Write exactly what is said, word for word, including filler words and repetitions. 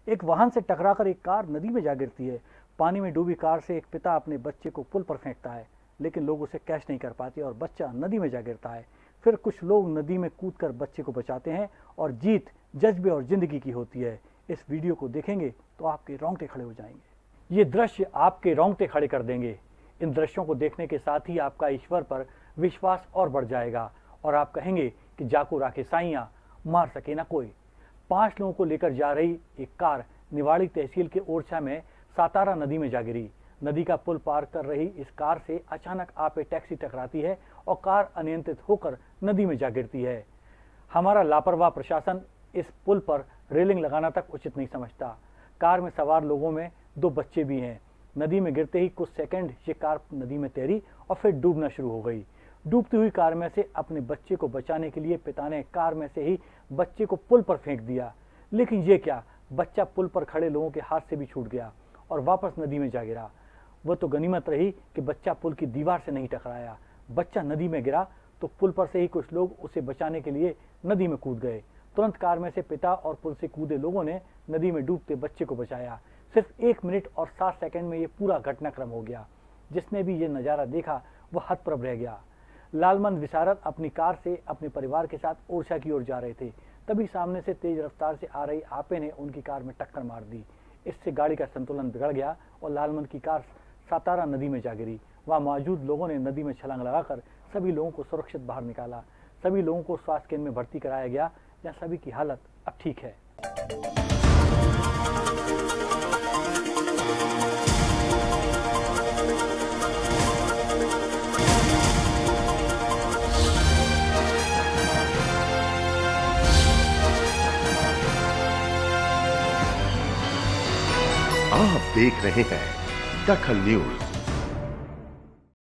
एक वाहन से टकराकर एक कार नदी में जा गिरती है। पानी में डूबी कार से एक पिता अपने बच्चे को पुल पर फेंकता है, लेकिन लोग उसे कैच नहीं कर पाते और बच्चा नदी में जा गिरता है। फिर कुछ लोग नदी में कूदकर बच्चे को बचाते हैं और जीत जज्बे और जिंदगी की होती है। इस वीडियो को देखेंगे तो आपके रोंगटे खड़े हो जाएंगे। ये दृश्य आपके रोंगटे खड़े कर देंगे। इन दृश्यों को देखने के साथ ही आपका ईश्वर पर विश्वास और बढ़ जाएगा और आप कहेंगे कि जाको राखे साइयां, मार सके ना कोई। पांच लोगों को लेकर जा रही एक कार निवाड़ी तहसील के ओरछा में सातारा नदी में जा गिरी। नदी का पुल पार कर रही इस कार से अचानक आपे टैक्सी टकराती है और कार अनियंत्रित होकर नदी में जा गिरती है। हमारा लापरवाह प्रशासन इस पुल पर रेलिंग लगाना तक उचित नहीं समझता। कार में सवार लोगों में दो बच्चे भी हैं। नदी में गिरते ही कुछ सेकंड ये कार नदी में तैरी और फिर डूबना शुरू हो गई। डूबती हुई कार में से अपने बच्चे को बचाने के लिए पिता ने कार में से ही बच्चे को पुल पर फेंक दिया, लेकिन ये क्या, बच्चा पुल पर खड़े लोगों के हाथ से भी छूट गया और वापस नदी में जा गिरा। वह तो गनीमत रही कि बच्चा पुल की दीवार से नहीं टकराया। बच्चा नदी में गिरा तो पुल पर से ही कुछ लोग उसे बचाने के लिए नदी में कूद गए। तुरंत कार में से पिता और पुल से कूदे लोगों ने नदी में डूबते बच्चे को बचाया। सिर्फ एक मिनट और सात सेकंड में ये पूरा घटनाक्रम हो गया। जिसने भी ये नज़ारा देखा वह हतप्रभ रह गया। लालमंद विशारद अपनी कार से अपने परिवार के साथ ओरछा की ओर जा रहे थे, तभी सामने से तेज रफ्तार से आ रही आपे ने उनकी कार में टक्कर मार दी। इससे गाड़ी का संतुलन बिगड़ गया और लालमंद की कार सातारा नदी में जा गिरी। वहां मौजूद लोगों ने नदी में छलांग लगाकर सभी लोगों को सुरक्षित बाहर निकाला। सभी लोगों को स्वास्थ्य केंद्र में भर्ती कराया गया, जहां सभी की हालत अब ठीक है। आप देख रहे हैं दखल न्यूज।